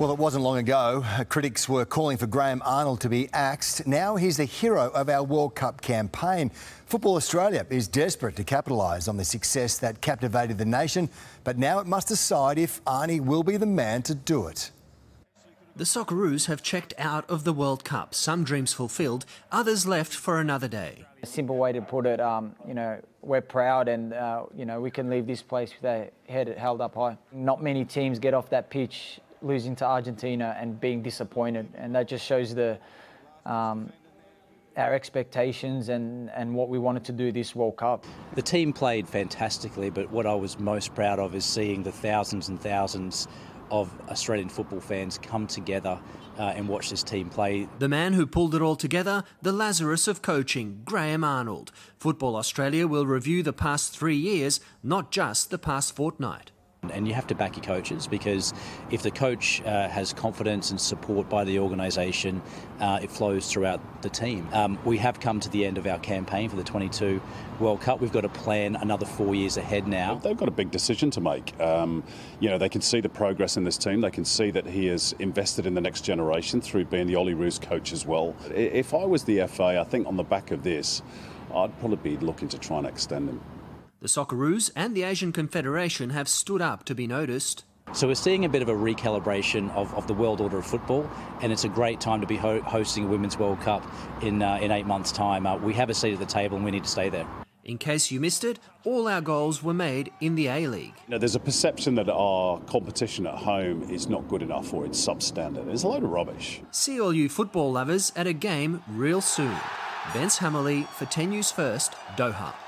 Well, it wasn't long ago. Critics were calling for Graham Arnold to be axed. Now he's the hero of our World Cup campaign. Football Australia is desperate to capitalise on the success that captivated the nation, but now it must decide if Arnie will be the man to do it. The Socceroos have checked out of the World Cup. Some dreams fulfilled, others left for another day. A simple way to put it, we're proud and, we can leave this place with our head held up high. Not many teams get off that pitch losing to Argentina and being disappointed, and that just shows our expectations and what we wanted to do this World Cup. The team played fantastically, but what I was most proud of is seeing the thousands and thousands of Australian football fans come together and watch this team play. The man who pulled it all together, the Lazarus of coaching, Graham Arnold. Football Australia will review the past 3 years, not just the past fortnight. And you have to back your coaches, because if the coach has confidence and support by the organisation, it flows throughout the team. We have come to the end of our campaign for the 22 World Cup. We've got to plan another 4 years ahead now. They've got a big decision to make. They can see the progress in this team. They can see that he has invested in the next generation through being the Socceroos coach as well. If I was the FA, I think on the back of this, I'd probably be looking to try and extend him. The Socceroos and the Asian Confederation have stood up to be noticed. So we're seeing a bit of a recalibration of the world order of football, and it's a great time to be hosting a Women's World Cup in 8 months' time. We have a seat at the table and we need to stay there. In case you missed it, all our goals were made in the A-League. There's a perception that our competition at home is not good enough or it's substandard. There's a load of rubbish. See all you football lovers at a game real soon. Bence Hamerli for 10 News First, Doha.